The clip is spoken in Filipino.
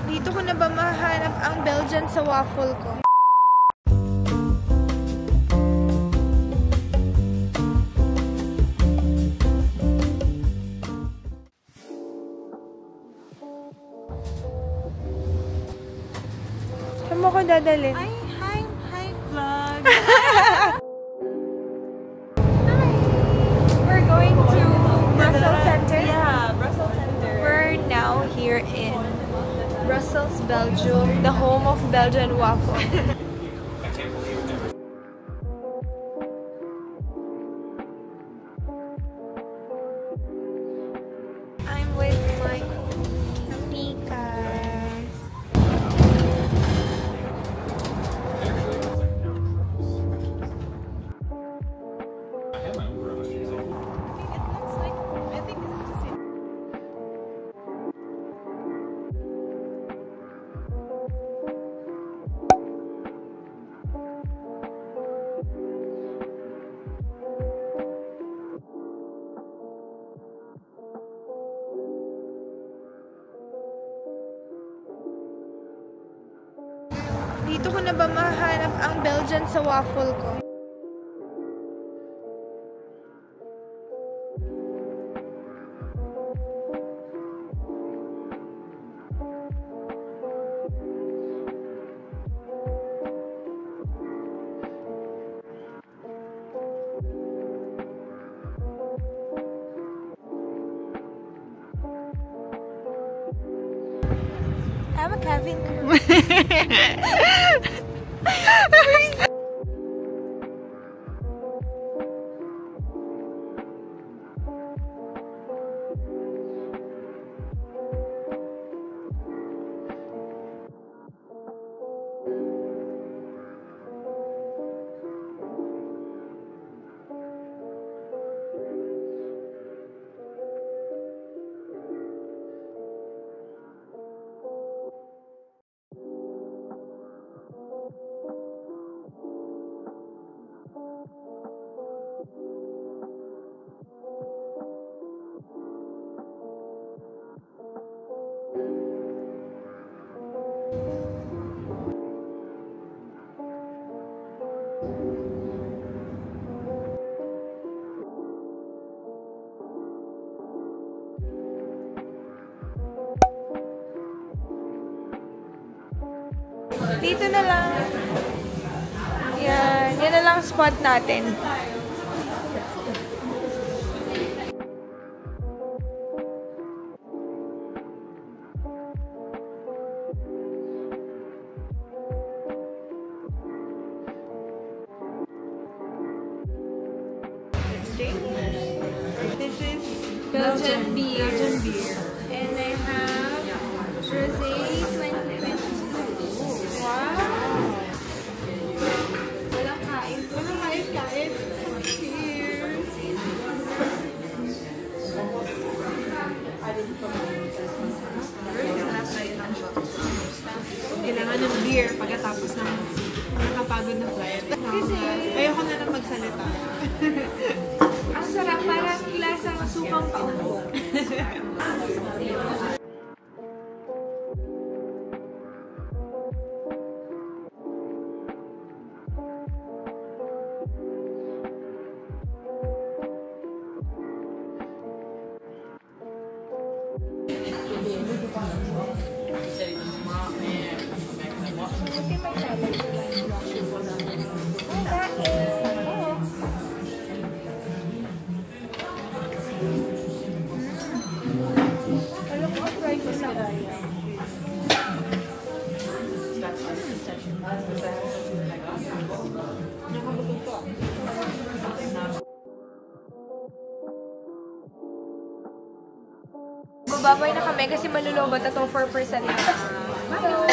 Dito ko na ba mahanap ang Belgian sa waffle ko? Saan mo ko dadalhin? Ay, hi vlog! We're going to Brussels Center. Yeah, Brussels Center. We're now here in Brussels, Belgium, the home of Belgian waffle. I'm with my amigas. I think this is the same. Dito ko na ba mahanap ang Belgian sa waffle ko? I'm a Kevin girl. Dito na lang. Yan. Yan na lang spot natin. This is Belgian beer. And I have rosé 2022. Wow! Walang kain. Cheers! Kailangan ng beer pagkatapos ng nakapagod na flight. Kasi Ayoko na lang magsalita. ang sarap, parang lasang sukang paupo. Bababay na kami kasi malulobot na itong 4% na.